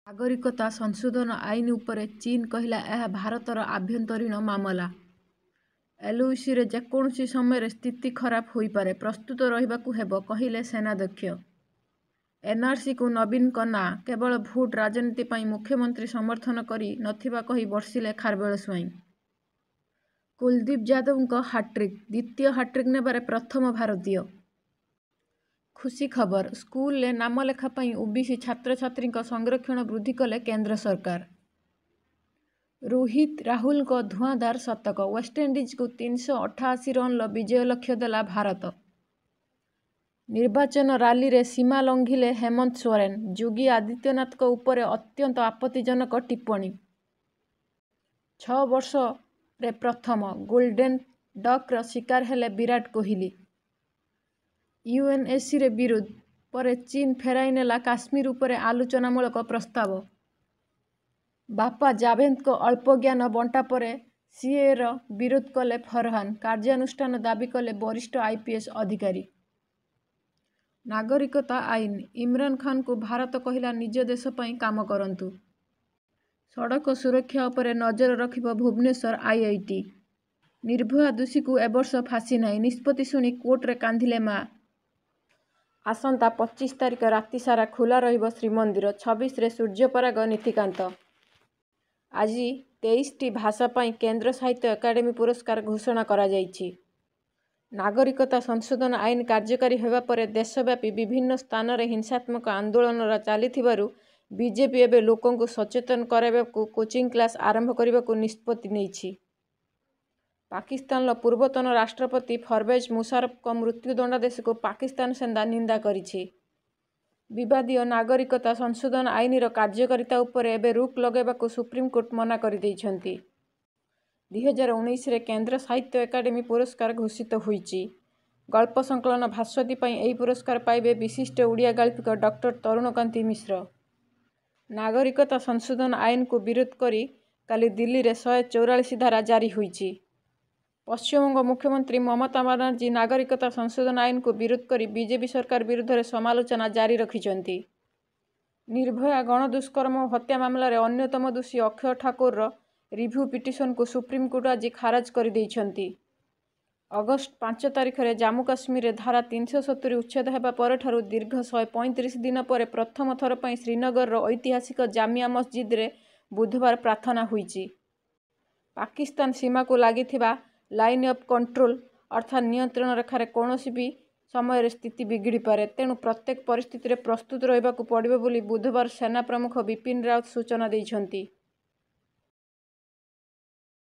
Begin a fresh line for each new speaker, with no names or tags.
ନାଗରିକତା ସଂଶୋଧନ ଆଇନ ଉପରେ ଚୀନ କହିଲା ଏହା ଭାରତର ଆଭ୍ୟନ୍ତରୀଣ ମାମଲା। ଏଲଓସିରେ ଯେକୌଣସି ସମୟରେ ସ୍ଥିତି ଖରାପ ହୋଇପାରେ, ପ୍ରସ୍ତୁତ ରହିବାକୁ ହେବ, କହିଲେ ସେନାଧ୍ୟକ୍ଷ। ଏନଆରସିକୁ ନବୀନଙ୍କ ନାଁ କେବଳ ଭୋଟ ରାଜନୀତି ପାଇଁ ମୁଖ୍ୟମନ୍ତ୍ରୀ ସମର୍ଥନ କରି ନଥିବା କହି ବର୍ଷିଲେ ଖାରବେଳ ସ୍ୱାଇଁ। କୁଲଦୀପ ଯାଦବଙ୍କ ହାଟ୍ରିକ୍, ଦ୍ୱିତୀୟ ହାଟ୍ରିକ୍ ନେବାରେ ପ୍ରଥମ ଭାରତୀୟ। ଖୁସି ଖବର, ସ୍କୁଲରେ ନାମଲେଖା ପାଇଁ ଓବିସି ଛାତ୍ରଛାତ୍ରୀଙ୍କ ସଂରକ୍ଷଣ ବୃଦ୍ଧି କଲେ କେନ୍ଦ୍ର ସରକାର। ରୋହିତ ରାହୁଲଙ୍କ ଧୂଆଁଧାର ଶତକ, ୱେଷ୍ଟଇଣ୍ଡିଜକୁ 388 ରନର ବିଜୟ ଲକ୍ଷ୍ୟ ଦେଲା ଭାରତ। ନିର୍ବାଚନ ରାଲିରେ ସୀମା ଲଙ୍ଘିଲେ ହେମନ୍ତ ସୋରେନ, ଯୋଗୀ ଆଦିତ୍ୟନାଥଙ୍କ ଉପରେ ଅତ୍ୟନ୍ତ ଆପତ୍ତିଜନକ ଟିପ୍ପଣୀ। 6 ବର୍ଷରେ ପ୍ରଥମ ଗୋଲ୍ଡେନ୍ ଡକ୍ର ଶିକାର ହେଲେ ବିରାଟ କୋହଲି। ୟୁଏନଏସସିରେ ବିରୋଧ ପରେ ଚୀନ ଫେରାଇ ନେଲା କାଶ୍ମୀର ଉପରେ ଆଲୋଚନାମୂଳକ ପ୍ରସ୍ତାବ। ବାପା ଜାଭେଦଙ୍କ ଅଳ୍ପ ଜ୍ଞାନ ବଣ୍ଟା ପରେ ସିଏଏର ବିରୋଧ କଲେ ଫରହାନ, କାର୍ଯ୍ୟାନୁଷ୍ଠାନ ଦାବି କଲେ ବରିଷ୍ଠ ଆଇପିଏସ୍ ଅଧିକାରୀ। ନାଗରିକତା ଆଇନ, ଇମ୍ରାନ ଖାନଙ୍କୁ ଭାରତ କହିଲା ନିଜ ଦେଶ ପାଇଁ କାମ କରନ୍ତୁ। ସଡ଼କ ସୁରକ୍ଷା ଉପରେ ନଜର ରଖିବ ଭୁବନେଶ୍ୱର ଆଇଆଇଟି। ନିର୍ଭୟା ଦୋଷୀକୁ ଏବର୍ଷ ଫାଶୀ ନାହିଁ, ନିଷ୍ପତ୍ତି ଶୁଣି କୋର୍ଟରେ କାନ୍ଦିଲେ ମାଆ। ଆସନ୍ତା 25 ତାରିଖ ରାତିସାରା ଖୋଲା ରହିବ ଶ୍ରୀମନ୍ଦିର, 26ରେ ସୂର୍ଯ୍ୟପରାଗ ନୀତିକାନ୍ତ। ଆଜି 23ଟି ଭାଷା ପାଇଁ କେନ୍ଦ୍ର ସାହିତ୍ୟ ଏକାଡେମୀ ପୁରସ୍କାର ଘୋଷଣା କରାଯାଇଛି। ନାଗରିକତା ସଂଶୋଧନ ଆଇନ କାର୍ଯ୍ୟକାରୀ ହେବା ପରେ ଦେଶବ୍ୟାପୀ ବିଭିନ୍ନ ସ୍ଥାନରେ ହିଂସାତ୍ମକ ଆନ୍ଦୋଳନ ଚାଲିଥିବାରୁ ବିଜେପି ଏବେ ଲୋକଙ୍କୁ ସଚେତନ କରାଇବାକୁ କୋଚିଂ କ୍ଲାସ ଆରମ୍ଭ କରିବାକୁ ନିଷ୍ପତ୍ତି ନେଇଛି। ପାକିସ୍ତାନର ପୂର୍ବତନ ରାଷ୍ଟ୍ରପତି ପରଭେଜ ମୁଶାରଫଙ୍କ ମୃତ୍ୟୁ ଦଣ୍ଡାଦେଶକୁ ପାକିସ୍ତାନ ସେନା ନିନ୍ଦା କରିଛି। ବିବାଦୀୟ ନାଗରିକତା ସଂଶୋଧନ ଆଇନର କାର୍ଯ୍ୟକାରିତା ଉପରେ ଏବେ ରୋକ ଲଗାଇବାକୁ ସୁପ୍ରିମକୋର୍ଟ ମନା କରିଦେଇଛନ୍ତି। 2019ରେ କେନ୍ଦ୍ର ସାହିତ୍ୟ ଏକାଡେମୀ ପୁରସ୍କାର ଘୋଷିତ ହୋଇଛି। ଗଳ୍ପ ସଂକଳନ ଭାସ୍ୱତୀ ପାଇଁ ଏହି ପୁରସ୍କାର ପାଇବେ ବିଶିଷ୍ଟ ଓଡ଼ିଆ ଗାଳ୍ପିକ ଡକ୍ଟର ତରୁଣକାନ୍ତି ମିଶ୍ର। ନାଗରିକତା ସଂଶୋଧନ ଆଇନକୁ ବିରୋଧ କରି କାଲି ଦିଲ୍ଲୀରେ 144 ଧାରା ଜାରି ହୋଇଛି। ପଶ୍ଚିମବଙ୍ଗ ମୁଖ୍ୟମନ୍ତ୍ରୀ ମମତା ବାନାର୍ଜୀ ନାଗରିକତା ସଂଶୋଧନ ଆଇନକୁ ବିରୋଧ କରି ବିଜେପି ସରକାର ବିରୁଦ୍ଧରେ ସମାଲୋଚନା ଜାରି ରଖିଛନ୍ତି। ନିର୍ଭୟା ଗଣଦୁଷ୍କର୍ମ ଓ ହତ୍ୟା ମାମଲାରେ ଅନ୍ୟତମ ଦୋଷୀ ଅକ୍ଷୟ ଠାକୁରର ରିଭ୍ୟୁ ପିଟିସନକୁ ସୁପ୍ରିମକୋର୍ଟ ଆଜି ଖାରଜ କରିଦେଇଛନ୍ତି। ଅଗଷ୍ଟ 5 ତାରିଖରେ ଜାମ୍ମୁ କାଶ୍ମୀରରେ ଧାରା 370 ଉଚ୍ଛେଦ ହେବା ପରଠାରୁ ଦୀର୍ଘ 135 ଦିନ ପରେ ପ୍ରଥମ ଥର ପାଇଁ ଶ୍ରୀନଗରର ଐତିହାସିକ ଜାମିଆ ମସଜିଦରେ ବୁଧବାର ପ୍ରାର୍ଥନା ହୋଇଛି। ପାକିସ୍ତାନ ସୀମାକୁ ଲାଗିଥିବା ଲାଇନ୍ ଅଫ୍ କଣ୍ଟ୍ରୋଲ ଅର୍ଥାତ୍ ନିୟନ୍ତ୍ରଣ ରେଖାରେ କୌଣସି ବି ସମୟରେ ସ୍ଥିତି ବିଗିଡ଼ିପାରେ, ତେଣୁ ପ୍ରତ୍ୟେକ ପରିସ୍ଥିତିରେ ପ୍ରସ୍ତୁତ ରହିବାକୁ ପଡ଼ିବ ବୋଲି ବୁଧବାର ସେନା ପ୍ରମୁଖ ବିପିନ ରାୱତ ସୂଚନା ଦେଇଛନ୍ତି।